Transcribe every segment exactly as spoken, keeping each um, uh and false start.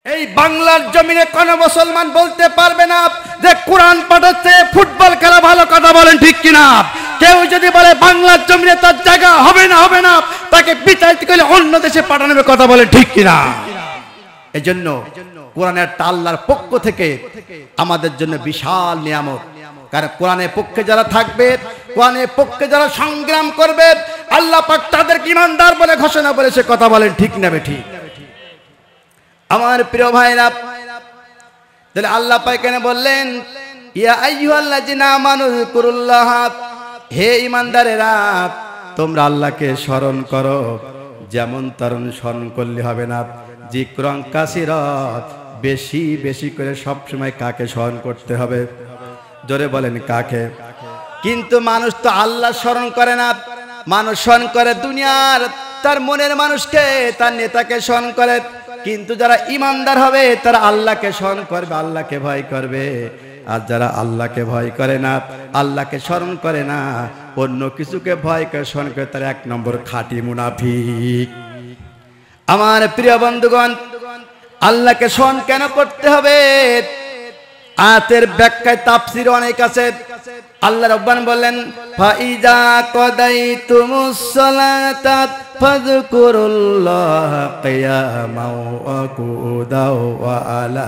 এই বাংলার জমিনে কোন মুসলমান বলতে পারবে না যে কোরআন পাঠাচ্ছে ফুটবল খেলা ভালো, কথা বলেন ঠিক কিনা? কেউ যদি বলে বাংলার জমিনে তার জায়গা হবে না হবে না তাকে বিচারিত করে অন্য দেশে পাঠানোর কথা বলেন ঠিক কিনা? এজন্য কোরআনের আল্লাহর পক্ষ থেকে আমাদের জন্য বিশাল নিয়ামত। কারণ কোরআনের পক্ষে যারা থাকবে, কোরআনের পক্ষে যারা সংগ্রাম করবে, আল্লাহ পাক তাদেরকে ঈমানদার বলে ঘোষণা করেছে, কথা বলেন ঠিক না বেঠিক? আমার প্রিয় ভাইরা, তাহলে আল্লাহ পাক কেন বললেন ইয়া আইয়ুহাল্লাযিনা আমানু যিকুরুল্লাহ, হে ঈমানদারেরা তোমরা আল্লাহকে স্মরণ করো। যেমন তরুণ স্মরণ করলে হবে না, যিকরং কাসীরাত, বেশি বেশি করে সব সময় কাকে স্মরণ করতে হবে? জোরে বলেন কাকে? কিন্তু মানুষ তো আল্লাহ স্মরণ করে না, মানুষ স্মরণ করে দুনিয়ার তার মনের মানুষকে, তার নেতাকে স্মরণ করে। কিন্তু যারা ঈমানদার হবে তারা আল্লাহকে স্মরণ করবে, আল্লাহকে ভয় করবে। আর যারা আল্লাহকে ভয় করে না, আল্লাহকে স্মরণ করে না, অন্য কিছুকে ভয় করে স্মরণ করে, তারা এক নম্বর খাঁটি মুনাফিক। আমার প্রিয় বন্ধুগণ, আল্লাহকে স্মরণ কেন করতে হবে? আয়াতের ব্যাখ্যায় তাফসীর অনেক আছে। আল্লাহ রাব্বান বলেন ফাইজা কদাইতুমুস সালাতা ফাযকুরুল্লাহ কিয়ামাও ওয়া কুউদাও ওয়া আলা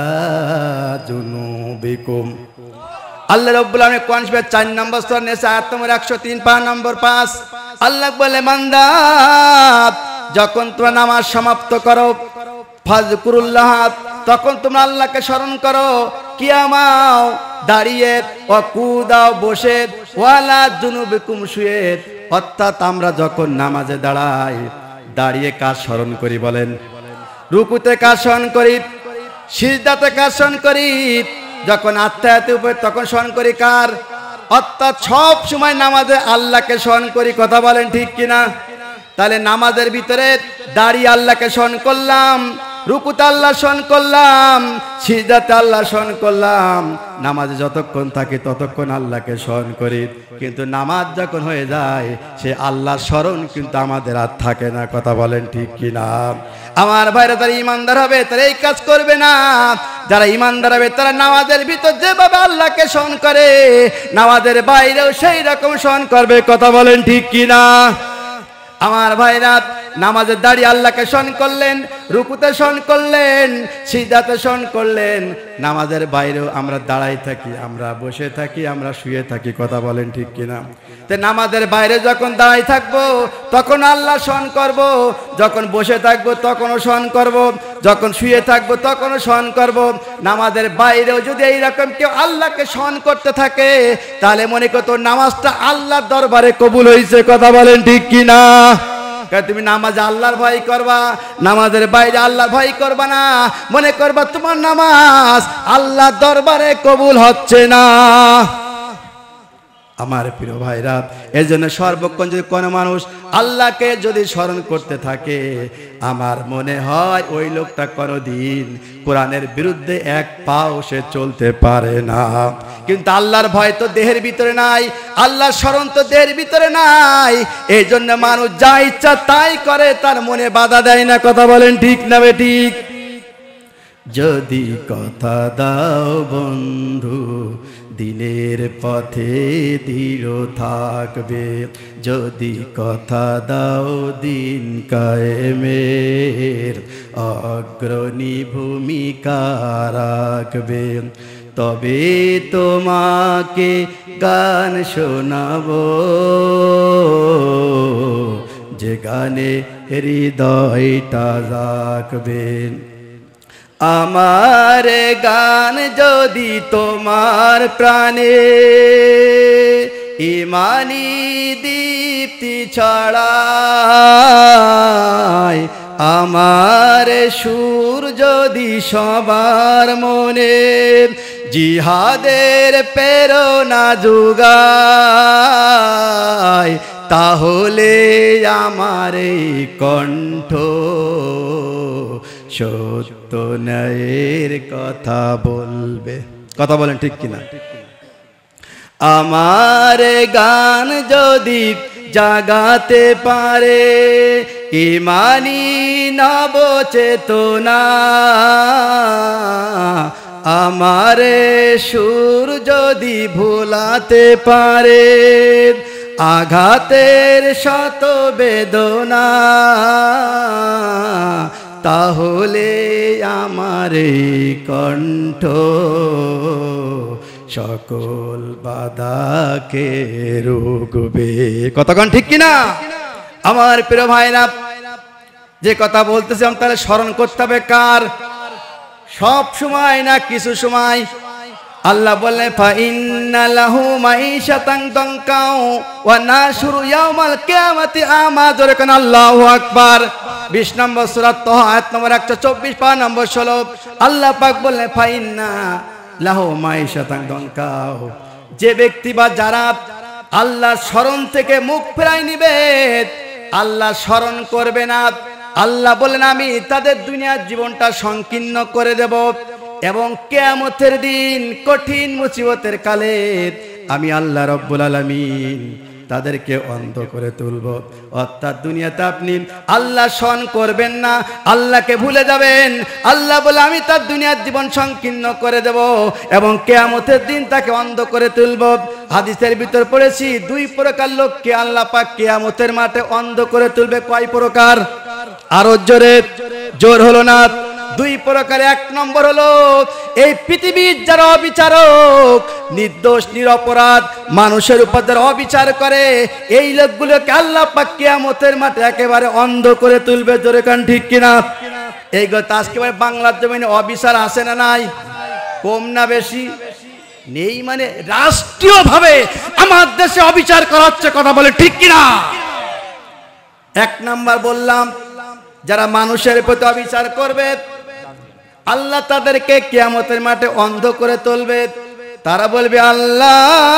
জুনুবিকুম। আল্লাহ রাব্বুল আলামিন কোরআন শরীফের চার নম্বর সূরা নিসা আয়াত নম্বর একশো তিন পারা নম্বর পাঁচ, আল্লাহ বলে বান্দা যখন তোমরা নামাজ সমাপ্ত করো, ফাযকুরুল্লাহ, তখন তোমরা আল্লাহকে স্মরণ করো, কিয়ামাও দাঁড়িয়ে, ওয়া কুদাও বসে, ওয়ালা জুনুবিকুম শুয়ে। অর্থাৎ আমরা যখন নামাজে দাঁড়াই, দাঁড়িয়ে কার স্মরণ করি বলেন? রুকুতে কার স্মরণ করি? সিজদাতে কার স্মরণ করি? যখন আত্মায়াতে উপরে তখন স্মরণ করি কার? অর্থাৎ সব সময় নামাজে আল্লাহকে স্মরণ করি, কথা বলেন ঠিক কিনা? তাহলে নামাজের ভিতরে দাঁড়িয়ে আল্লাহকে স্মরণ করলাম, রুকুতে আল্লাহ স্মরণ করলাম, সিজদাতে আল্লাহ স্মরণ করলাম, নামাজে যতক্ষণ থাকি ততক্ষণ আল্লাহকে স্মরণ করি। কিন্তু নামাজ যখন হয়ে যায় সে আল্লাহ স্মরণ কিন্তু আমাদের আর থাকে না, কথা বলেন ঠিক কিনা? আমার ভাইরা যারা ঈমানদার হবে তারা এই কাজ করবে না। যারা ঈমানদার হবে তারা নামাজের ভিতর যেভাবে আল্লাহকে স্মরণ করে, নামাজের বাইরেও সেই রকম স্মরণ করবে, কথা বলেন ঠিক কিনা? আমার ভাইরা নামাজের দাঁড়িয়ে আল্লাহকে স্মরণ করলেন, রুকুতে স্মরণ করলেন, সিজদাতে স্মরণ করলেন। নামাজের বাইরেও আমরা দাঁড়াই থাকি, আমরা বসে থাকি, আমরা শুয়ে থাকি, কথা বলেন ঠিক কিনা? তো নামাজের বাইরে যখন দাঁড়াই থাকবো তখন আল্লাহ স্মরণ করব, যখন বসে থাকবো তখনও স্মরণ করব, যখন শুয়ে থাকবো তখনও স্মরণ করব। নামাজের বাইরেও যদি এইরকম কেউ আল্লাহকে স্মরণ করতে থাকে তাহলে মনে করতো নামাজটা আল্লাহর দরবারে কবুল হয়েছে, কথা বলেন ঠিক কিনা? তুমি নামাজে আল্লাহর ভয় করবা, নামাজের বাইরে আল্লাহর ভয় করবা না, মনে করবা তোমার নামাজ আল্লাহর দরবারে কবুল হচ্ছে না। আমার প্রিয় ভাইরা, এই জন্য সর্বক্ষণ যদি কোনো মানুষ আল্লাহকে যদি স্মরণ করতে থাকে, আমার মনে হয় ওই লোকটা কোনোদিন কোরআনের বিরুদ্ধে এক পাও সে চলতে পারে না। কিন্তু আল্লাহর ভয় তো দেহের ভিতরে নাই, আল্লাহর স্মরণ তো দেহের ভিতরে নাই। এই জন্য মানুষ যা ইচ্ছা তাই করে, তার মনে বাধা দেয় না, কথা বলেন ঠিক না বেঠিক? যদি কথা দাও বন্ধু দিনের পথে দৃঢ় থাকবে, যদি কথা দাও দিন কায়েমের অগ্রণী ভূমিকা রাখবে, তবে তোমাকে গান শোনাবো যে গানে হৃদয়টা রাখবে। আমার গান যদি তোমার প্রাণে ইমানি দীপ্তি ছড়ায়, আমার সুর যদি সবার মনে জিহাদের প্রেরণা যোগায়, তাহলে আমার এই কণ্ঠ সত্য ন্যায়ের কথা বলবে, কথা বলেন ঠিক কিনা? আমার গান যদি জাগাতে পারে ইমানি নবচেতনা আমারে সুর যদি ভুলাতে পারে আঘাতের শত বেদনা তাহলে আমারে কণ্ঠ সকল বাধাকে রুখবে। কতক্ষণ ঠিক কিনা আমার প্রিয় ভাইরা? যে কথা বলতেছিলাম তাহলে স্মরণ করতে হবে কার? সব সময় না কিছু সময়। আল্লাহ বললেন ফা ইন্না লাহু মাঈশাতান দানকাও ওয়া নাশরু ইয়াউমাল কিয়ামাতি আমা। জোরে কোন আল্লাহু আকবার। বিশ নম্বর সূরা তাহা আয়াত নম্বর একশো চব্বিশ পারা নম্বর ষোলো। আল্লাহ পাক বললেন ফা ইন্না লাহু মাঈশাতান দানকাও, যে ব্যক্তি বা যারা আল্লাহ স্মরণ থেকে মুখ ফেরাই নিবে, আল্লাহ স্মরণ করবে না, আল্লাহ বলেন আমি তাদের দুনিয়ার জীবনটা সংকীর্ণ করে দেব এবং কিয়ামতের দিন কঠিন মুসিবতের কালে আমি আল্লাহ রব্বুল আলামিন তাদেরকে অন্ধ করে তুলব। অর্থাৎ দুনিয়াতে আপনি আল্লাহ স্মরণ করবেন না, আল্লাহকে ভুলে যাবেন। আল্লাহ বলে আমি তার দুনিয়ার জীবন সংকীর্ণ করে দেব এবং কিয়ামতের দিন তাকে অন্ধ করে তুলব। হাদিসের ভিতর পড়েছি দুই প্রকার লোককে আল্লাহ পাক কিয়ামতের মাঠে অন্ধ করে তুলবে। কয় প্রকার? আরো জোরে, জোর হলো না। দুই প্রকার। এক নম্বর হলো এই পৃথিবীর যারা অবিচারক, নির্দোষ নিরপরাধ মানুষের উপর যারা অবিচার করে, এই লোকগুলোকে আল্লাহ পাক কিয়ামতের মাঠে একেবারে অন্ধ করে তুলবে। জোরে কান ঠিক কিনা? এই কথা আজকে বাংলার জমিনে অবিচার আছে না নাই? কম না বেশি? নেই মানে রাষ্ট্রীয়ভাবে আমার দেশে অবিচার করা হচ্ছে। কথা বলে ঠিক কিনা? এক নাম্বার বললাম যারা মানুষের প্রতি অবিচার করবে আল্লাহ তাদেরকে কিয়ামতের মাঠে অন্ধ করে তুলবে। তারা বলবে আল্লাহ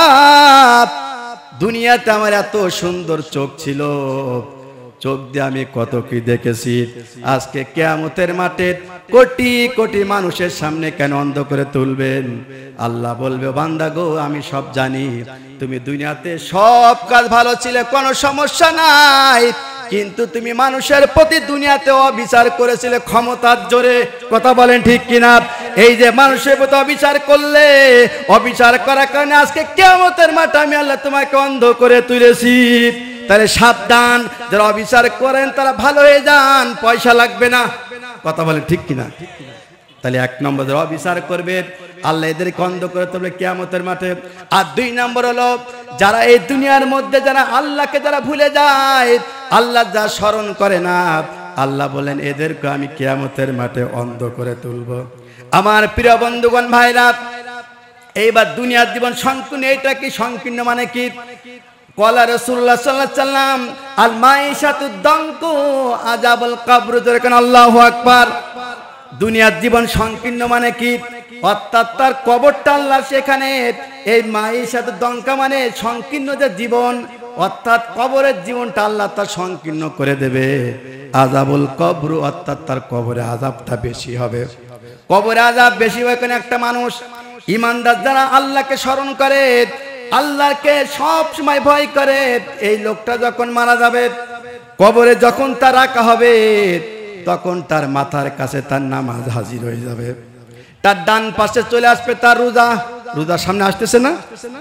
দুনিয়াতে আমার এত সুন্দর চোখ ছিল, চোখ দিয়ে আমি কত কি দেখেছি, আজকে কিয়ামতের মাঠে কোটি কোটি মানুষের সামনে কেন অন্ধ করে তুলবেন? আল্লাহ বলবে বান্দা গো আমি সব জানি, তুমি দুনিয়াতে সব কাজ ভালো ছিলে, কোনো সমস্যা নাই, কিন্তু তুমি মানুষের প্রতি দুনিয়াতে অবিচার করেছিলে ক্ষমতার জোরে। কথা বলেন ঠিক কিনা? এই যে মানুষের প্রতি অবিচার করলে, অবিচার করার কারণে আজকে কিয়ামতের মাঠে আমি আল্লাহ তোমাকে অন্ধ করে তুলেছি। তাহলে সাবধান, যারা অবিচার করেন তারা ভালো হয়ে যান, পয়সা লাগবে না। কথা বলেন ঠিক কিনা? তাহলে এক নম্বর যারা অবিচার করবে আল্লাহ এদেরকে অন্ধ করে তুলবে কিয়ামতের মাঠে। আর দুই নম্বর হলো যারা এই দুনিয়ার মধ্যে যারা আল্লাহকে যারা ভুলে যায়, আল্লাহ যা স্মরণ করে না, আল্লাহ বলেন এদেরকে আমি কিয়ামতের মাঠে অন্ধ করে তুলব। আমার প্রিয় বন্ধুগণ ভাইরা, এইবার দুনিয়ার জীবন সংকীর্ণ। এটা কি সংকীর্ণ মানে কি? কলা রাসূলুল্লাহ সাল্লাল্লাহু আলাইহি ওয়াসাল্লাম আল মাঈশাতুদ দানকু আযাবুল কবর। যেরকম আল্লাহু আকবার। দুনিয়ার জীবন সংকীর্ণ মানে কি? অর্থাৎ তার কবরটা আল্লাহ সেখানে, এই মাঈশাতুদ দানকা মানে সংকীর্ণ যে জীবন, অর্থাৎ কবরের জীবনটা আল্লাহ তার সংকীর্ণ করে দেবে। আযাবুল কবর অর্থাৎ তার কবরে আযাবটা বেশি হবে। কবরে আযাব বেশি হয় কেন? একটা মানুষ ইমানদার যারা আল্লাহকে স্মরণ করে, আল্লাহকে সব সময় ভয় করে, এই লোকটা যখন মারা যাবে, কবরে যখন তার রাখা হবে, তখন তার মাথার কাছে তার নামাজ হাজির হয়ে যাবে। তার ডান পাশে চলে আসবে তার রোজা। রোজার সামনে আসতেছে না?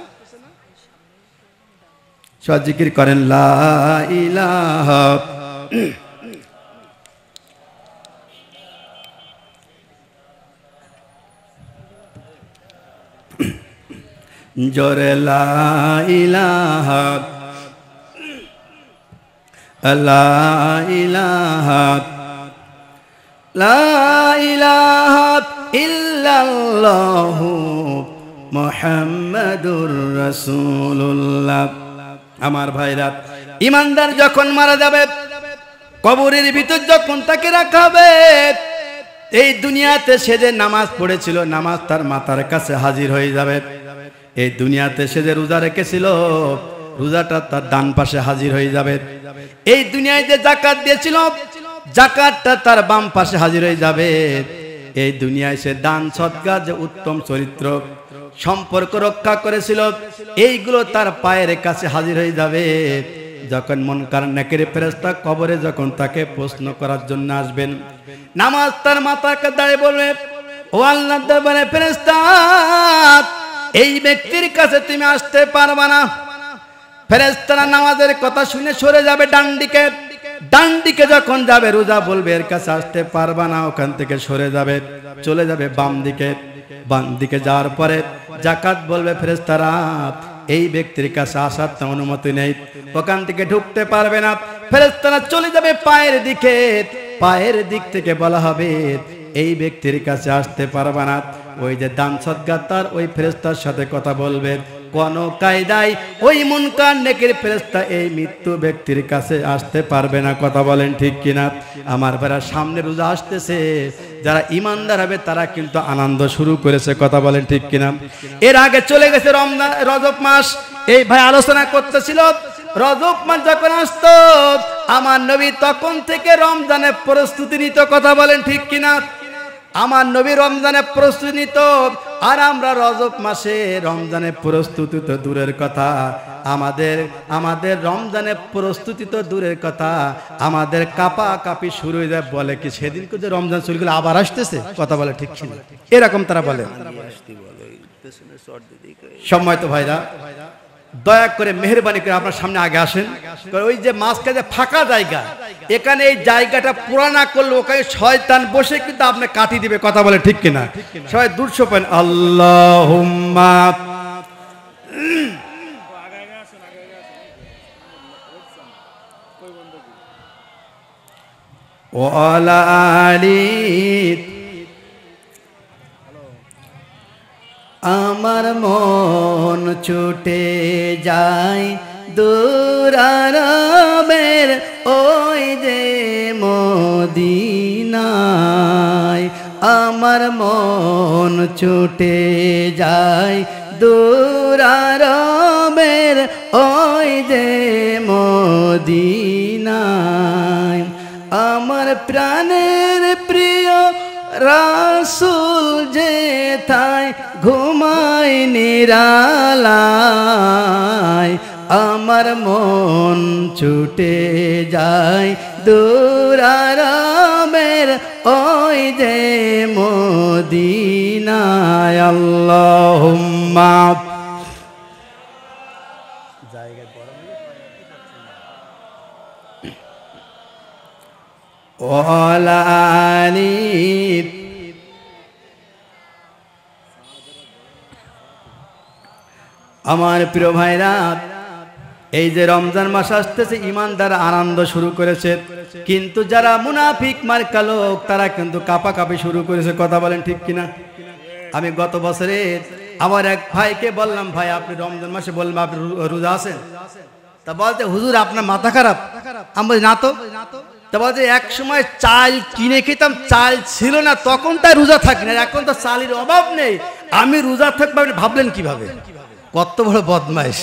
সব জিকির করেন লা ইলাহা জোরে লা ইলাহা লা ইলাহা লা ইলাহা ইল্লাল্লাহু মুহাম্মাদুর রাসূলুল্লাহ। আমার ভাইরা, ইমানদার যখন মারা যাবে, কবরের ভিতর যখন তাকে রাখা হবে, এই দুনিয়াতে সে যে নামাজ পড়েছিল, নামাজ তার মাথার কাছে হাজির হয়ে যাবে। এই দুনিয়াতে সে যে রোজা রেখেছিল, রোজাটা তার ডান পাশে হাজির হয়ে যাবে। এই দুনিয়ায় যে যাকাত দিয়েছিল, যাকাতটা তার বাম পাশে হাজির হয়ে যাবে। এই দুনিয়ায় সে দান সদকা, যে উত্তম চরিত্র, সম্পর্ক রক্ষা করেছিল, এইগুলো তার পায়ের কাছে হাজির হয়ে যাবে। যখন মুনকার নাকির ফেরেশতা কবরে যখন তাকে প্রশ্ন করার জন্য আসবেন, নামাজ তার মাথাকে দাঁড়িয়ে বলবে, ও আল্লাহর দরবারে ফেরেশতা, এই ব্যক্তির কাছে তুমি আসতে পারবে না। ফেরেশতারা নামাজের কথা শুনে সরে যাবে ডান দিকে। ডান দিকে যখন যাবে রোজা বলবে এর কাছে আসতে পারবা না, ওখান থেকে সরে যাবে, চলে যাবে বাম দিকে। বাম দিকে যাওয়ার পরে যাকাত বলবে ফেরেশতারা এই ব্যক্তির কাছে আসার তো অনুমতি নেই, ওখান থেকে ঢুকতে পারবে না। ফেরেশতারা চলে যাবে পায়ের দিকে। পায়ের দিক থেকে বলা হবে এই ব্যক্তির কাছে আসতে পারবে না। ওই যে দান সদকার তার ওই ফেরেশতার সাথে কথা বলবে, কোন কায়দায় ওই মুনকার নেকির ফেরেশতা এই মৃত্যু ব্যক্তির কাছে আসতে পারবে না। কথা বলেন ঠিক কিনা? আমার ভাইরা সামনে রোজা আসতেছে, যারা ইমানদার হবে তারা কিন্তু আনন্দ শুরু করেছে। কথা বলেন ঠিক কিনা? এর আগে চলে গেছে রমজান, রজব মাস। এই ভাই আলোচনা করতেছিল রজব মাস যখন আসতো আমার নবী তখন থেকে রমজানের প্রস্তুতি নিত। কথা বলেন ঠিক কিনা? আমার নবী রমজানের প্রস্তুতি নিত, আর আমরা রজব মাসে রমজানের প্রস্তুতি তো দূরের কথা, আমাদের আমাদের রমজানের প্রস্তুতি তো দূরের কথা, আমাদের কাপা কাপি শুরু হয়ে যায়। বলে কি সেদিন যে রমজান শুরু করলে আবার আসতেছে? কথা বলে ঠিক ছিল, এরকম তারা বলে। সময় তো ভাইরা দয়া করে মেহেরবানি করে আপনার সামনে আগে আসেন। ওই যে মাঝখানে যে ফাঁকা জায়গা, এখানে এই জায়গাটা পুরা না করলে ওখানে শয়তান বসে কিন্তু আপনি কাটি দিবে। কথা বলে ঠিক কিনা? সবাই দুশো পয়েন্ট আল্লাহুম্মা ওয়ালা আলি। আমার মন ছুটে যায় দূর আরবের ওই যে মদিনায়, আমার মন ছুটে যায় দূর আরবের ওই যে মদিনায়। আমার প্রাণের প্রিয় রাসূল যেথায় ঘুমায় নিরালায়, আমার মন ছুটে যায় দূর আরবের ওই যে মদিনায়। আল্লাহুম্মা ওয়ালা আলি। আমার প্রিয় ভাইরা, এই যে রমজান মাস আসতেছে ইমানদার আনন্দ শুরু করেছে, কিন্তু যারা মুনাফিক মার্কা লোক তারা কিন্তু কাঁপাকাঁপি শুরু করেছে। কথা বলেন ঠিক কিনা? আমি গত বছরে আমার এক ভাইকে বললাম, ভাই আপনি রমজান মাসে বললাম আপনি রোজা আছেন? তা বলতে হুজুর আপনার মাথা খারাপ। আমি বলি না তো। তা বলতে এক সময় চাল কিনে খেতাম, চাল ছিল না তখন তাই রোজা থাকি না, এখন তো চালের অভাব নেই, আমি রোজা থাকবো। আপনি ভাবলেন কিভাবে? কত বড় বদমাইশ!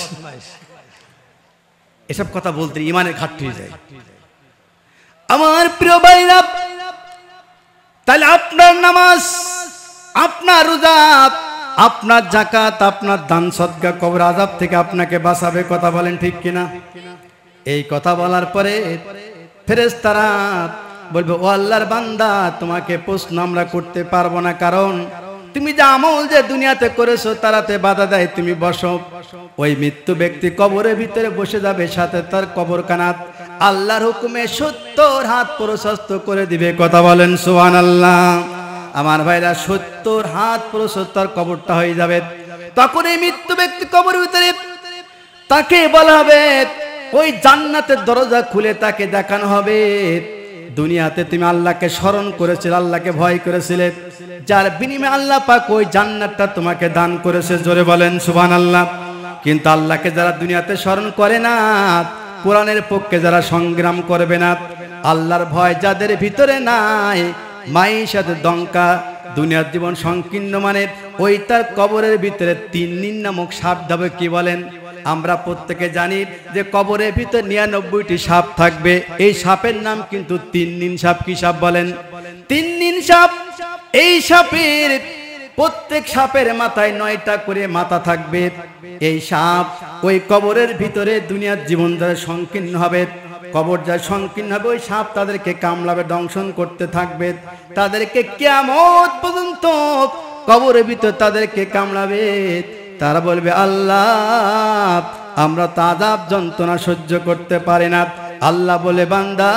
এসব কথা বলতে ইমানের ঘাটতি হয়ে যায়। আমার প্রিয় ভাইরা, তাহলে আপনার নামাজ, আপনার রোজা, আপনার যাকাত, আপনার দান সদকা কবর আযাব থেকে আপনাকে বাঁচাবে। কথা বলেন ঠিক কিনা? এই কথা বলার পরে ফেরেশতারা বলবে, ও আল্লাহর বান্দা, তোমাকে প্রশ্ন আমরা করতে পারবো না, কারণ তুমি যে আমল যে দুনিয়াতে করেছো তারাতে বাধা দেয়। তুমি বসো। ওই মৃত্যু ব্যক্তি কবরের ভিতরে বসে যাবে, সাথে তার কবর কানাত আল্লাহর হুকুমে সত্তর হাত প্রশস্ত করে দিবে। কথা বলেন সুবহানাল্লাহ। আমার ভাইরা, সত্তর হাত প্রশস্ত কবরটা হয়ে যাবে। তখন এই মৃত্যু ব্যক্তি কবরের ভিতরে তাকে বলা হবে, ওই জান্নাতের দরজা খুলে তাকে দেখানো হবে, দুনিয়াতে তুমি আল্লাহকে স্মরণ করেছিলে, আল্লাহকে ভয় করেছিলে, যার বিনিময়ে আল্লাহ পাক ওই জান্নাতটা তোমাকে দান করেছে। জোরে বলেন সুবহানাল্লাহ। কিন্তু আল্লাহকে যারা দুনিয়াতে স্মরণ করে না, কোরআনের পক্ষে যারা সংগ্রাম করবে না, আল্লাহর ভয় যাদের ভিতরে নাই, মাইশাতে দঙ্কা, দুনিয়ার জীবন সংকীর্ণ, মানে ওই তার কবরের ভিতরে তিন্নিন নামক সাপ যাবে। কি বলেন? আমরা প্রত্যেকে জানি যে কবরের ভিতরে নিরানব্বইটি সাপ থাকবে, এই সাপের নাম কিন্তু তিন্নিন সাপ। কি সাপ বলেন? তিন্নিন সাপ। এই সাপের প্রত্যেক সাপের মাথায় নয়টা করে মাথা থাকবে। এই সাপ ওই কবরের ভিতরে দুনিয়ার জীবন দ্বারা সংকীর্ণ হবে, কবর যা সংকীর্ণ হবে ওই সাপ তাদেরকে কামড়াবে, দংশন করতে থাকবে, তাদেরকে কিয়ামত পর্যন্ত কবরের ভিতর তাদেরকে কামড়াবে। তারা বলবে আল্লাহ আমরা তো আযাব যন্ত্রণা সহ্য করতে পারি না। আল্লাহ বলে বান্দা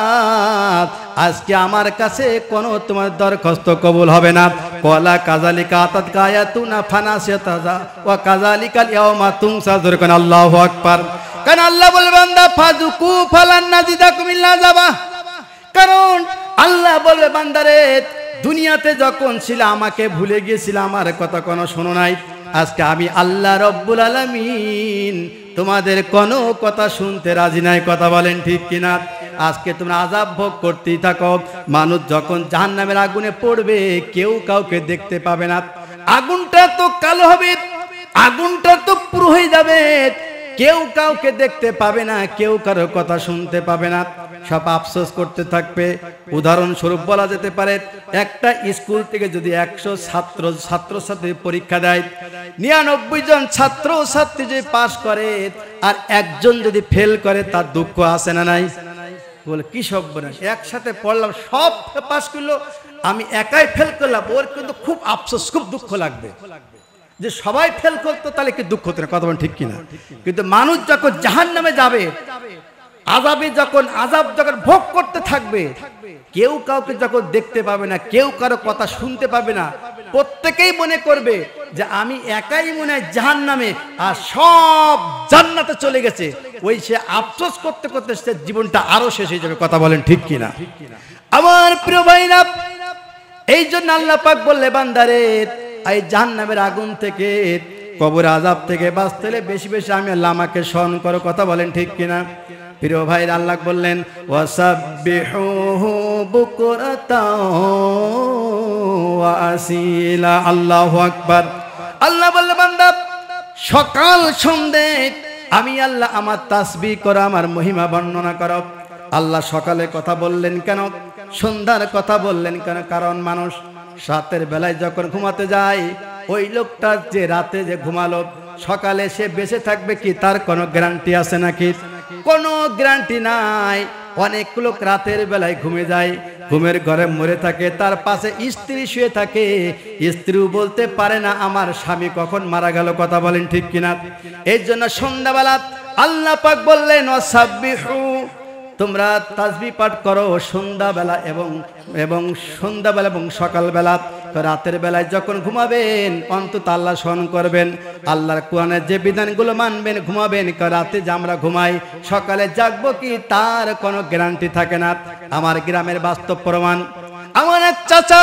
আজকে আমার কাছে কোনো তোমার দরখাস্ত কবুল হবে না। কলা কাযালিকা আতাত আয়াতুনা ফানাসিয়াতা ওয়া কাযালিকাল ইয়াওমা তুনসা। যখন আল্লাহু আকবার। কারণ আল্লাহ বলে বান্দা ফাযুকু ফালান নাজিদাকুম ইল্লা আযাবা। কারণ আল্লাহ বলবে বান্দারে দুনিয়াতে যখন ছিল আমাকে ভুলে গিয়েছিল, আমার কথা কোনো শোনো নাই। আজকে আমি আল্লাহ রব্বুল আলামিন তোমাদের কোনো কথা শুনতে রাজি নাই। কথা বলেন ঠিক কিনা? আজকে তোমরা আযাব ভোগ করতেই থাকো। মানুষ যখন জাহান্নামের আগুনে পড়বে কেউ কাউকে দেখতে পাবে না। আগুনটা তো কালো হবে, আগুনটা তো পুরো হয়ে যাবে, কেউ কাউকে দেখতে পাবে না, কেউ কারো কথা শুনতে পাবে না, সব আফসোস করতে থাকবে। উদাহরণস্বরূপ বলা যেতে পারে একটা স্কুল থেকে যদি একশো ছাত্র ছাত্রছাত্রী পরীক্ষা দেয়, নিরানব্বই জন ছাত্র ছাত্রী যদি পাস করে আর একজন যদি ফেল করে, তার দুঃখ আছে না নাই? বলে কি সব বলে একসাথে পড়লাম সব পাস করলো, আমি একাই ফেল করলাম, ওর কিন্তু খুব আফসোস, খুব দুঃখ লাগবে। যে সবাই ফেল করতো তাহলে কি দুঃখ হতো না? কথা বলেন ঠিক কিনা? কিন্তু মানুষ যখন জাহান্নামে যাবে, আযাবে যখন আযাব যখন ভোগ করতে থাকবে, কেউ কাউকে যখন দেখতে পাবে না, কেউ কারো কথা শুনতে পাবে না, প্রত্যেকেই মনে করবে যে আমি একাই মনে হয় জাহান্নামে আর সব জান্নাতে চলে গেছে। ওই সে আফসোস করতে করতে সে জীবনটা আরো শেষ হয়ে যাবে। কথা বলেন ঠিক কিনা? আমার প্রিয় ভাইরা, এই জন্য আল্লাহ পাক বললে বান্দারে এই জাহান্নামের আগুন থেকে, কবর আযাব থেকে বাঁচতে হলে বেশি বেশি আমি আল্লাহ আমাকে স্মরণ করো। কথা বলেন ঠিক কিনা? প্রিয় ভাই আল্লাহ বললেন ওয়াসাব্বিহুহু বুকরাতাও ওয়া আসিলা। আল্লাহু আকবার। আল্লাহ বললেন বান্দা সকাল সন্ধ্যে আমি আল্লাহ আমার তাসবিহ করো, আমার মহিমা বর্ণনা করো। আল্লাহ সকালে কথা বললেন কেন, সন্ধ্যার কথা বললেন কেন? কারণ মানুষ রাতের বেলায় যখন ঘুমাতে যায়, ওই লোকটা যে রাতে যে ঘুমালো সকালে সে বেঁচে থাকবে কি তার কোনো গ্যারান্টি আছে নাকি? কোনো গ্যারান্টি নাই। অনেক লোক রাতের বেলায় ঘুমে যায়, ঘুমের ঘরে মরে থাকে, তার পাশে স্ত্রী শুয়ে থাকে, স্ত্রীও বলতে পারে না আমার স্বামী কখন মারা গেল। কথা বলেন ঠিক কিনা? এই জন্য সন্ধ্যাবেলা আল্লাহ পাক বললেন ওয়াসাব্বিহু, তোমরা তাসবিহ পাঠ করো সন্ধ্যাবেলা এবং এবং সন্ধ্যাবেলা এবং সকালবেলা। রাতের বেলায় যখন ঘুমাবেন অন্তত আল্লাহ স্মরণ করবেন, আল্লাহর কোরআনের যে বিধানগুলো মানবেন, ঘুমাবেন। রাতে যে আমরা ঘুমাই সকালে জাগবো কি তার কোনো গ্যারান্টি থাকে না। আমার গ্রামের বাস্তব প্রমাণ, আমার এক চাচা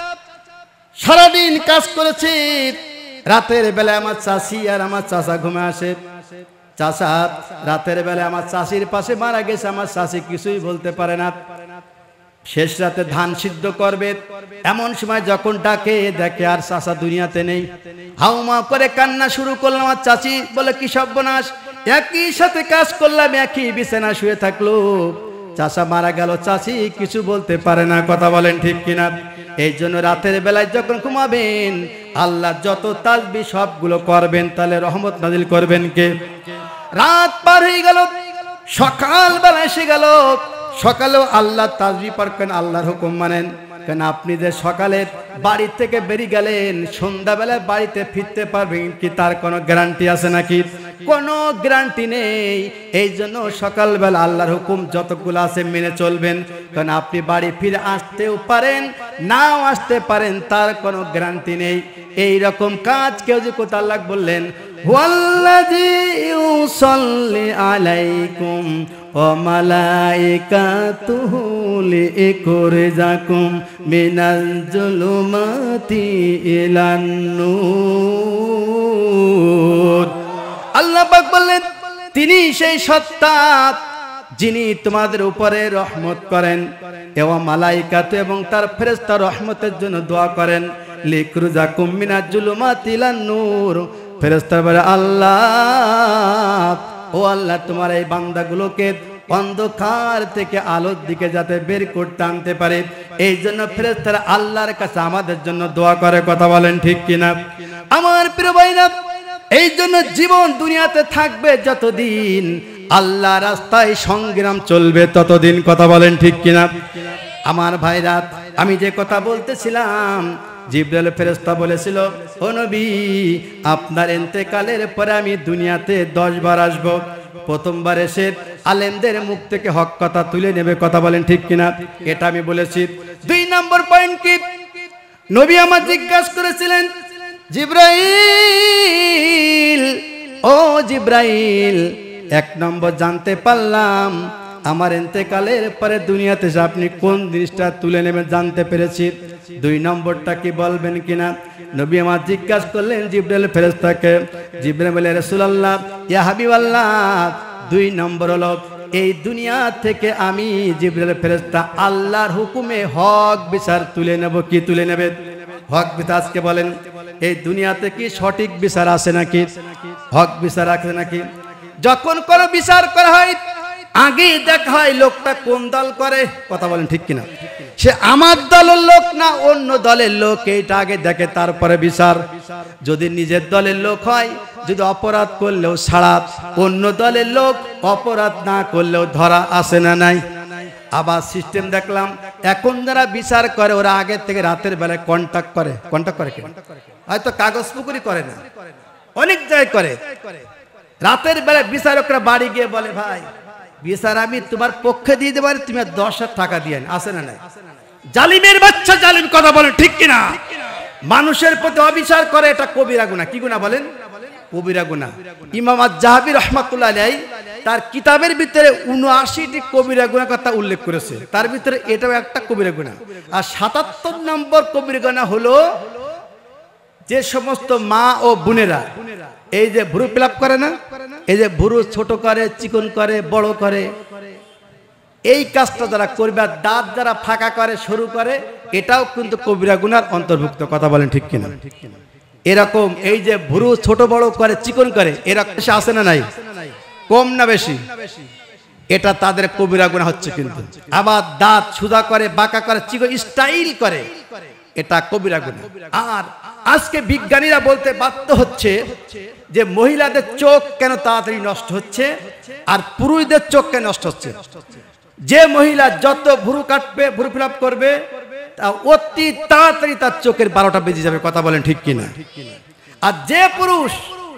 সারাদিন কাজ করেছে, রাতের বেলায় আমার চাচি আর আমার চাচা ঘুমে আসে। চাচা রাতের বেলায় আমার চাষির পাশে মারা গেছে, আমার চাষি কিছুই বলতে পারে না। শেষ রাতে ধান সিদ্ধ করবে, এমন সময় যখন ডাকে দেখে আর চাচা দুনিয়াতে নেই, হাউমা করে কান্না শুরু করলাম। আমার চাচি বলে কি সর্বনাশ, একই সাথে কাজ করলাম, একই বিছানা শুয়ে থাকলো, চাচা মারা গেল, চাচি কিছু বলতে পারে না। কথা বলেন ঠিক কিনা? এই জন্য রাতের বেলায় যখন ঘুমাবেন আল্লাহ যত তাসবিহ সবগুলো করবেন, তাহলে রহমত নাজিল করবেন কে? রাত পার হয়ে গেল, সকাল বেলা এসে গেল, সকালেও আল্লাহ তাসবিহ পাঠ করেন, আল্লাহর হুকুম মানেন। কেন আপনি যে সকালে বাড়ি থেকে বেরিয়ে গেলেন, সন্ধ্যাবেলায় বাড়িতে ফিরতে পারবেন কি তার কোনো গ্যারান্টি আছে নাকি? কোনো গ্যারান্টি নেই। এই জন্য সকালবেলা আল্লাহর হুকুম যতগুলো আছে মেনে চলবেন। কারণ আপনি বাড়ি ফিরে আসতেও পারেন, নাও আসতে পারেন, তার কোনো গ্যারান্টি নেই। এই রকম কাজ কেউ যে কোথাও আল্লাহ বললেন ওয়াল্লাযী ইউসাল্লি আলাইকুম ওয়া মালাইকাতুহু লিইখরিজাকুম মিনাল যুলুমাতি ইলান নূর। আল্লাহ পাক বললেন তিনি সেই সত্তা যিনি তোমাদের উপরে রহমত করেন, এবং মালাইকাতু এবং তার ফেরেশতা রহমতের জন্য দোয়া করেন। লিইখরিজাকুম মিনাল যুলুমাতি ইলান নূর। ফেরেশতা বলে আল্লাহ, ও আল্লাহ তোমার এই বান্দাগুলোকে অন্ধকার থেকে আলোর দিকে যাতে বের করতে আনতে পারে। এই জন্য ফেরেশতারা আল্লাহর কাছে আমাদের জন্য দোয়া করে, কথা বলেন ঠিক কিনা? আমার প্রিয় ভাইরা, এই জন্য জীবন দুনিয়াতে থাকবে যতদিন, আল্লাহ রাস্তায় সংগ্রাম চলবে ততদিন, কথা বলেন ঠিক কিনা? আমার ভাইরা, আমি যে কথা বলতেছিলাম, জিবরাইল ফেরেশতা বলেছিল, ও নবী, আপনার ইন্তেকালের পরে আমি দুনিয়াতে দশ বার আসবো। প্রথমবার এসে আলেমদের মুখ থেকে হক কথা তুলে নেবে, কথা বলেন ঠিক কিনা? এটা আমি বলেছি। দুই নম্বর পয়েন্ট কি, নবী আমার জিজ্ঞাসা করেছিলেন, জিবরাইল, ও জিবরাইল, এক নম্বর জানতে পারলাম আমার ইন্তেকালের পরে দুনিয়াতে এসে আপনি কোন জিনিসটা তুলে নেবেন, জানতে পেরেছি। দুই নম্বরটা কি বলবেন কিনা? নবী আমার জিজ্ঞাসা করলেন জিবরাইল ফেরেশতাকে। জিবরাইল বলে, রাসূলুল্লাহ, ইয়া হাবিবাল্লাহ, দুই নম্বর হলো এই দুনিয়া থেকে আমি জিবরাইল ফেরেশতা আল্লাহর হুকুমে হক বিচার তুলে নেব। কি তুলে নেবে? হক বিচার। আজকে বলেন, এই দুনিয়াতে কি সঠিক বিচার আছে নাকি? হক বিচার আছে নাকি? যখন কোন বিচার করা হয়, আগে দেখা হয় লোকটা কোন দল করে, কথা বলেন ঠিক কিনা? সে আমার দলের লোক না অন্য দলের লোক, এইটা আগে দেখে, তারপরে বিচার। যদি নিজের দলের লোক হয়, যদি অপরাধ করলেও ছাড়া, অন্য দলের লোক অপরাধ না করলেও ধরা, আসে না নাই? আবার সিস্টেম দেখলাম এখন যারা বিচার করে, ওরা আগের থেকে রাতের বেলায় কন্ট্যাক্ট করে। কন্ট্যাক্ট করে কেন? হয়তো কাগজ পুকুরি করে না, অনেক জায়গায় করে। রাতের বেলায় বিচারকরা বাড়ি গিয়ে বলে, ভাই বিচার আমি তোমার পক্ষে দিয়ে দেবো, তুমি দশ হাজার টাকা দিয়ে, আসে না নাই? জালিমের বাচ্চা জালিম, কথা বলেন ঠিক কিনা? মানুষের প্রতি অবিচার করে, এটা কবিরা গুনাহ। কি গুনাহ বলেন? কবিরা গুনাহ। ইমাম আয-যাহাবী রাহমাতুল্লাহ আলাইহি তার কিতাবের ভিতরে উনআশিটি কবিরা গুনাহ কথা উল্লেখ করেছে, তার ভিতরে এটাও একটা কবিরা গুনাহ। আর সাতাত্তর নম্বর কবিরা গুনাহ হলো যে সমস্ত মা ও বোনেরা এই যে ভুরু ফিলাপ করে না, এই যে ভুরু ছোট করে, চিকন করে, বড় করে, এই কাজটা যারা করবে, আর দাঁত যারা ফাঁকা করে, সরু করে, এটাও কিন্তু কবিরা গুনার অন্তর্ভুক্ত, কথা বলেন ঠিক কিনা? এরকম এই যে ভুরু ছোট বড় করে, চিকন করে, এরকম আসে না নাই? কম না বেশি? এটা তাদের কবিরা গুনাহ হচ্ছে। কিন্তু আবার দাঁত সুদা করে, বাঁকা করে, চিকন স্টাইল করে, এটা কবিরা গুনাহ। আর আজকে বিজ্ঞানীরা বলতে বাধ্য হচ্ছে যে মহিলাদের চোখ কেন তাড়াতাড়ি নষ্ট হচ্ছে আর পুরুষদের চোখ কেন নষ্ট হচ্ছে। যে মহিলা যত ভুরু কাটবে, ভুরু ফিলাপ করবে, তা অতি তাড়াতাড়ি তার চোখের বারোটা বেজে যাবে, কথা বলেন ঠিক কিনা? আর যে পুরুষ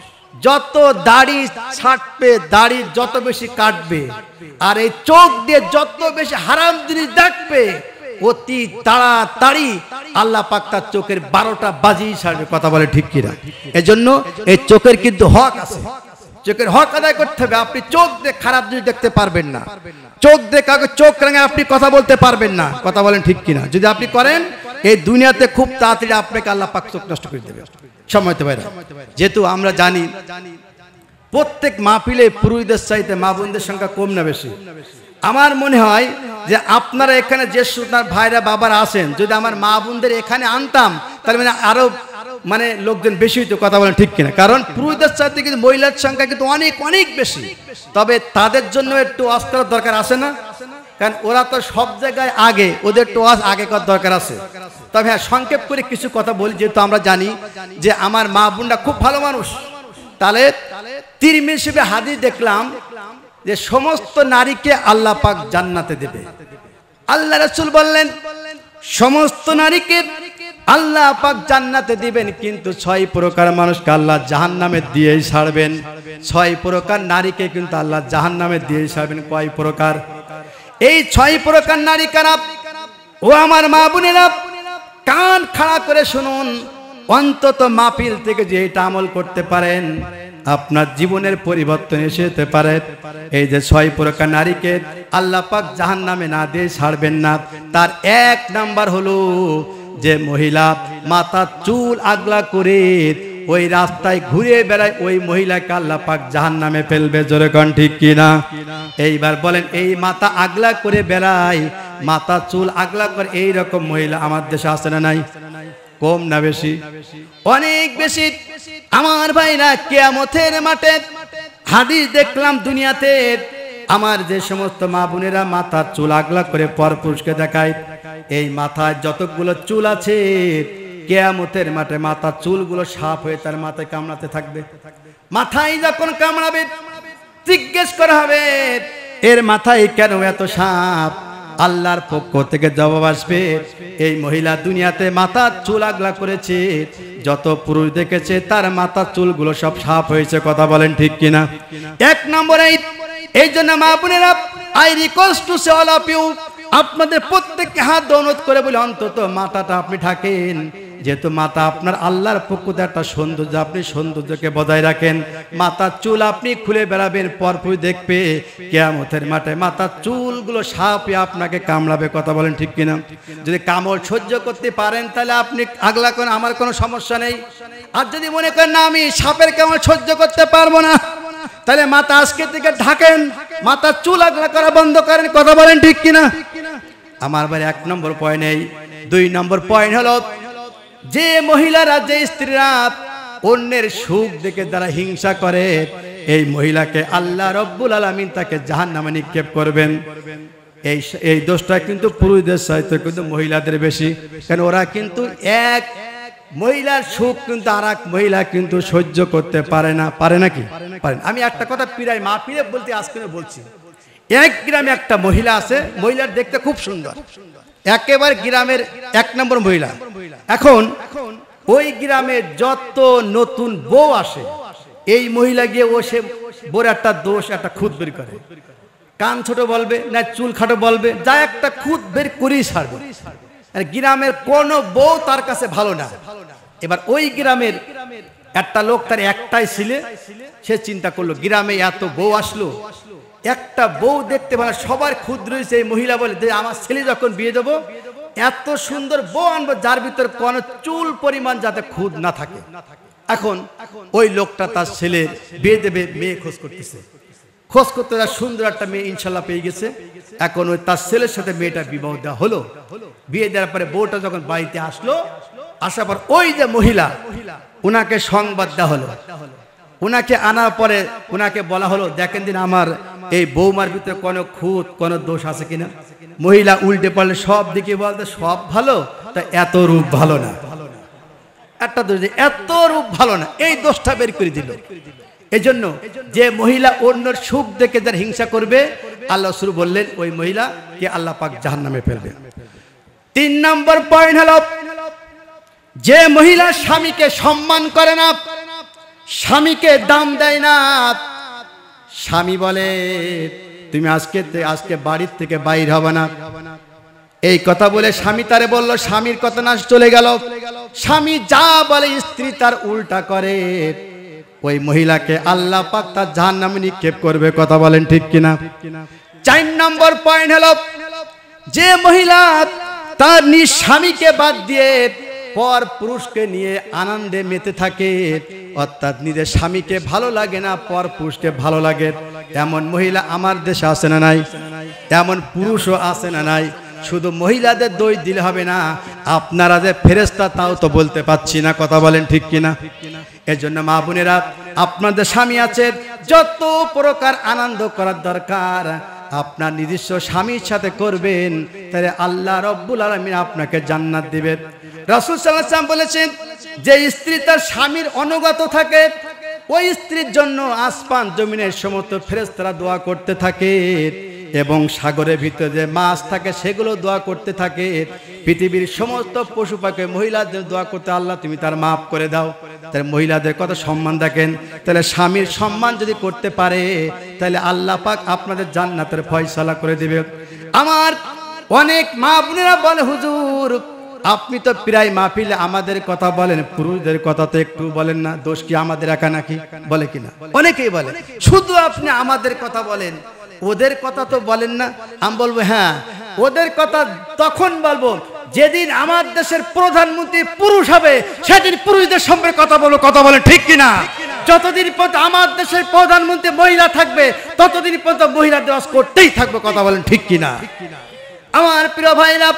যত দাড়ি ছাটবে, দাড়ি যত বেশি কাটবে, আর এই চোখ দিয়ে যত বেশি হারাম জিনিস দেখবে, অতি তাড়াতাড়ি আল্লাহ পাক তার চোখের বারোটা বাজিয়ে ছাড়বে, কথা বলে ঠিক কিনা? এজন্য এই চোখের কিন্তু হক আছে, চোখের হক আদায় করতে হবে। আপনি চোখ দিয়ে খারাপ জিনিস দেখতে পারবেন না, চোখ দিয়ে কাউকে চোখ রাঙে আপনি কথা বলতে পারবেন না, কথা বলেন ঠিক কিনা? যদি আপনি করেন, এই দুনিয়াতে খুব তাড়াতাড়ি আপনাকে আল্লাহ পাক চোখ নষ্ট করে দেবে। সময় তো ভাইরা, যেহেতু আমরা জানি প্রত্যেক মাহফিলে পুরুষদের চাইতে মা বোনদের সংখ্যা কম না বেশি? আমার মনে হয় যে আপনারা এখানে যে সুতার ভাইরা বাবারা আছেন, যদি আমার মা বোনদের এখানে আনতাম, তাহলে মানে আরো মানে লোকজন বেশি হইতো, কথা বলেন ঠিক কিনা? কারণ পুরুষদের চাইতে কিন্তু মহিলার সংখ্যা কিন্তু অনেক অনেক বেশি। তবে তাদের জন্য একটু ওয়াজ করার দরকার আছে না? কারণ ওরা তো সব জায়গায় আগে, ওদের একটু ওয়াজ আগে করার দরকার আছে। তবে হ্যাঁ, সংক্ষেপ করে কিছু কথা বলি, যেহেতু আমরা জানি যে আমার মা বোনরা খুব ভালো মানুষ। তাহলে তিরমিজি শরীফে হাদিস দেখলাম যে সমস্ত নারীকে আল্লাহ পাক জান্নাতে দেবে। আল্লাহ রাসূল বললেন সমস্ত নারীকে আল্লাহ পাক জান্নাতে দিবেন, কিন্তু ছয় প্রকার মানুষকে আল্লাহ জাহান্নামে দিয়েই ছাড়বেন। ছয় প্রকার নারীকে কিন্তু আল্লাহ জাহান্নামে দিয়েই ছাড়বেন। কয় প্রকার? এই ছয় প্রকার নারী কারা? ও আমার মা বোনেরা, কান খাড়া করে শুনুন, অন্তত মাহফিল থেকে যে এটা আমল করতে পারেন, আপনার জীবনের পরিবর্তন এসে যেতে পারে। এই যে ছয় প্রকার নারীকে আল্লাহ পাক জাহান্নামে না দিয়ে ছাড়বেন না, তার এক নাম্বার হলো যে মহিলা মাথা চুল আগলা করে ওই রাস্তায় ঘুরে বেড়ায়, ওই মহিলাকে আল্লাহ পাক জাহান্নামে ফেলবে। জোরে কোন ঠিক কিনা? এইবার বলেন, এই মাথা আগলা করে বেড়ায়, মাথা চুল আগলা করে, এই রকম মহিলা আমার দেশে আছে না নাই? কম না বেশি? অনেক বেশি। আমার ভাইরা, কিয়ামতের মাঠে হাদিস দেখলাম দুনিয়াতে আমার যে সমস্ত মা বোনেরা মাথার চুল আগলা করে পরপুরুষকে দেখায়, এই মাথায় যতগুলো চুল আছে কিয়ামতের মাঠে মাথার চুলগুলো সাপ হয়ে তার মাথায় কামড়াতে থাকবে। মাথায় যখন কামড়াবে জিজ্ঞেস করা হবে এর মাথায় কেন এত সাপ? আল্লাহর পক্ষ থেকে জবাব আসবে, এই মহিলা দুনিয়াতে মাথার চুল আগলা করেছে, যত পুরুষ দেখেছে তার মাথার চুলগুলো সব সাপ হয়েছে। কথা বলেন ঠিক কিনা? এক নম্বরে এই জন্য মা বোনেরা, I request to say all of you, আপনাদের প্রত্যেককে হাত অনুরোধ করে বলে অন্তত মাথাটা আপনি ঢাকেন, যেহেতু মাথা আপনার আল্লাহর পক্ষ থেকে একটা সৌন্দর্য, আপনি সৌন্দর্যকে বজায় রাখেন। মাথার চুল আপনি খুলে বেড়াবেন, পরপুর দেখবে কিয়ামতের মাঠে মাথার চুলগুলো সাপে আপনাকে কামড়াবে। কথা বলেন ঠিক কিনা? যদি কামড় সহ্য করতে পারেন তাহলে আপনি আগলা করেন, আমার কোনো সমস্যা নেই। আর যদি মনে করেন না আমি সাপের কামড় সহ্য করতে পারবো না, তাহলে মাথা আজকে থেকে ঢাকেন, মাথার চুল আগলা করা বন্ধ করেন। কথা বলেন ঠিক কিনা? আমার বাড়ি এক নম্বর পয়েন্ট এই। দুই নম্বর পয়েন্ট হলো, যে মহিলারা, যে স্ত্রীরা অন্যের সুখ দেখে যারা হিংসা করে, এই মহিলাকে আল্লাহ রব্বুল আলামিন তাকে জাহান্নামে নিক্ষেপ করবেন। এই এই দোষটা কিন্তু পুরুষদের চাইতে কিন্তু মহিলাদের বেশি, কারণ ওরা কিন্তু এক মহিলার সুখ কিন্তু আর এক মহিলা কিন্তু সহ্য করতে পারে না। পারে নাকি? পারেন। আমি একটা কথা পিরাই মা পিরে বলতে আজকে বলছি, এক গ্রামে একটা মহিলা আছে, মহিলার দেখতে খুব সুন্দর, একেবারে গ্রামের এক নম্বর মহিলা। এখন ওই গ্রামে যত নতুন বউ আসে, এই মহিলা গিয়ে ও সে বোর একটা দোষ, একটা খুঁত বের করে, কান ছোট বলবে না চুল খাটো বলবে, যা একটা খুঁত বের করেই ছাড়বে। গ্রামের কোন বউ তার কাছে ভালো না। এবার ওই গ্রামের একটা লোক, তার একটাই ছেলে, সে চিন্তা করলো গ্রামে এত বউ আসলো, একটা বউ দেখতে ভালো, সবার ক্ষুদ্র হয়েছে। এই মহিলা বলে যে আমার ছেলে যখন বিয়ে দেবো এত সুন্দর বউ আনবো যার ভিতরে কোনো চুল পরিমাণ যাতে খুদ না থাকে। এখন ওই লোকটা তার ছেলে বিয়ে দেবে, মেয়ে খোঁজ করতেছে, খোঁজ করতে তার সুন্দর একটা মেয়ে ইনশাল্লাহ পেয়ে গেছে। এখন ওই তার ছেলের সাথে মেয়েটা বিবাহ দেওয়া হলো। বিয়ে দেওয়ার পরে বউটা যখন বাড়িতে আসলো, আসার পর ওই যে মহিলা, ওনাকে সংবাদ দেওয়া হলো। ওনাকে আনার পরে ওনাকে বলা হলো, দেখেন দিন আমার এই বৌমার ভিতরে কোনো খুঁত কোনো দোষ আছে কিনা। মহিলা উল্টে পারলে সব দিকে বলতে সব ভালো, তা এত রূপ ভালো না, একটা দোষ, এত রূপ ভালো না, এই দোষটা বের করে দিল। এই জন্য যে মহিলা অন্যর সুখ দেখে যার হিংসা করবে, আল্লাহ শুরু বললেন ওই মহিলা কে আল্লাহ পাক জাহান্নামে ফেলবে। তিন নম্বর পয়েন্ট হলো, যে মহিলা স্বামীকে সম্মান করে না, স্বামীকে দাম দেয় না, স্বামী বলে তুমি আজকে আজকে বাড়ির থেকে বাইর হবে না, এই কথা বলে স্বামী তারে বলল, স্বামীর কথা না চলে গেল, স্বামী যা বলে স্ত্রী তার উল্টা করে, ওই মহিলাকে আল্লাহ পাক তার জাহান্নামে নিক্ষেপ করবে। কথা বলেন ঠিক কিনা? চার নম্বর পয়েন্ট হলো, যে মহিলা তার নিজ স্বামীকে বাদ দিয়ে পর পুরুষকে নিয়ে আনন্দে মেতে থাকে, অর্থাৎ নিজের স্বামীকে ভালো লাগে না, পর পুরুষকে ভালো লাগে, এমন মহিলা আমার দেশে আছে না নাই? এমন পুরুষও আছে না নাই? শুধু মহিলাদের দোষ দিলে হবে না, আপনারা যে ফেরেশতা তাও তো বলতে পাচ্ছি না। কথা বলেন ঠিক কিনা? এর জন্য মা বোনেরা, আপনাদের স্বামী আছে, যত প্রকার আনন্দ করার দরকার আপনার নিজস্ব স্বামীর সাথে করবেন, তাহলে আল্লাহ রব্বুল আলামিন আপনাকে জান্নাত দিবেন। রাসূল সাল্লাল্লাহু আলাইহি ওয়াসাল্লাম বলেছেন, যে স্ত্রী তার স্বামীর অনুগত থাকে, ওই স্ত্রীর জন্য আসমান জমিনের সমস্ত ফেরেশতারা দোয়া করতে থাকে, এবং সাগরের ভিতরে যে মাছ থাকে সেগুলো দোয়া করতে থাকে, পৃথিবীর সমস্ত পশু পাখি মহিলাদের দোয়া করতে, আল্লাহ তুমি তার মাফ করে দাও। তাহলে মহিলাদের কত সম্মান দেখেন। তাহলে স্বামীর সম্মান যদি করতে পারে, তাহলে আল্লাহ পাক আপনাদের জান্নাতের ফয়সালা করে দিবে। আমার অনেক মা বোনেরা বলে, হুজুর আপনি তো প্রায় মাহফিলে আমাদের কথা বলেন, পুরুষদের কথা তো একটু বলেন না, দোষ কি আমাদের একা নাকি? বলে কিনা? অনেকেই বলে শুধু আপনি আমাদের কথা বলেন, ওদের কথা তো বলেন না। আমি বলবো হ্যাঁ, ওদের কথা তখন বলবো যেদিন আমার দেশের প্রধানমন্ত্রী পুরুষ হবে, সেদিন পুরুষদের সম্পর্কে কথা বলবো। কথা বলেন ঠিক কিনা? যতদিন পর্যন্ত আমার দেশের প্রধানমন্ত্রী মহিলা থাকবে, ততদিন পর্যন্ত মহিলা দিবস করতেই থাকবে। কথা বলেন ঠিক কিনা? আমার প্রিয় ভাইরা,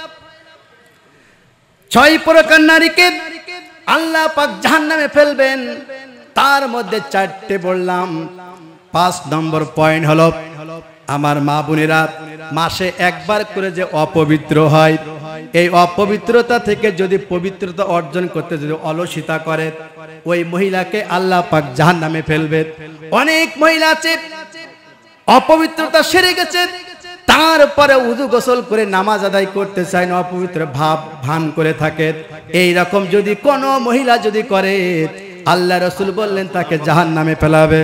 ছয় প্রকার নারীকে আল্লাহ পাক জাহান্নামে ফেলবেন, তার মধ্যে চারটে বললাম। পাঁচ নম্বর পয়েন্ট হলো, আমার মা বোনেরা, মাসে একবার করে যে অপবিত্র হয়, এই অপবিত্রতা থেকে যদি পবিত্রতা অর্জন করতে যদি অলসিতা করে, ওই মহিলাকে আল্লাহ পাক জাহান্নামে ফেলবে। অনেক মহিলা আছে অপবিত্রতা সেরে গেছে, তারপরে উযু গোসল করে নামাজ আদায় করতে চায় না, অপবিত্র ভাব ভান করে থাকে। এই রকম যদি কোনো মহিলা যদি করে, আল্লাহ রাসূল বললেন তাকে জাহান্নামে ফেলাবে।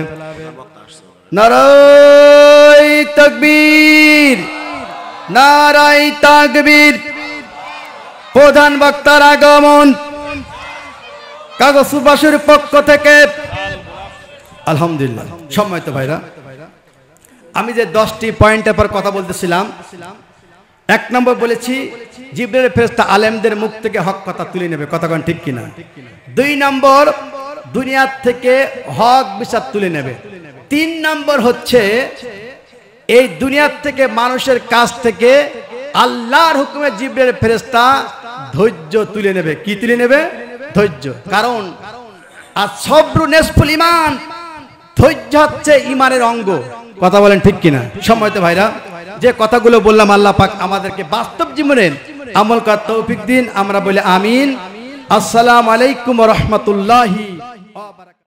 নারায়ে তাকবীর, নারায়ে তাকবীর। প্রধান বক্তার আগমন। কাগজ সুবাসের পক্ষ থেকে আলহামদুলিল্লাহ। সম্মানিত ভাইরা, আমি যে দশটি পয়েন্টের পর কথা বলতেছিলাম, এক নম্বর বলেছি জিবরিল ফেরেশতা আলেমদের মুখ থেকে হক কথা তুলে নেবে, কথা কোন ঠিক কিনা। দুই নম্বর দুনিয়ার থেকে হক বিচার তুলে নেবে। তিন নম্বর হচ্ছে এই দুনিয়ার থেকে মানুষের কাছ থেকে আল্লাহর হুকুমে জিবরিল ফেরেশতা ধৈর্য তুলে নেবে। কি তুলে নেবে? ধৈর্য। কারণ আর সবরু নিসফুল ঈমান, ধৈর্য হচ্ছে ঈমানের অঙ্গ, কথা বলেন ঠিক কিনা। সম্মানিত ভাইরা, যে কথাগুলো বললাম আল্লাহ পাক আমাদেরকে বাস্তব জীবনে আমল করার তৌফিক দিন। আমরা বলি আমিন। আসসালামু আলাইকুম ওয়া রাহমাতুল্লাহি।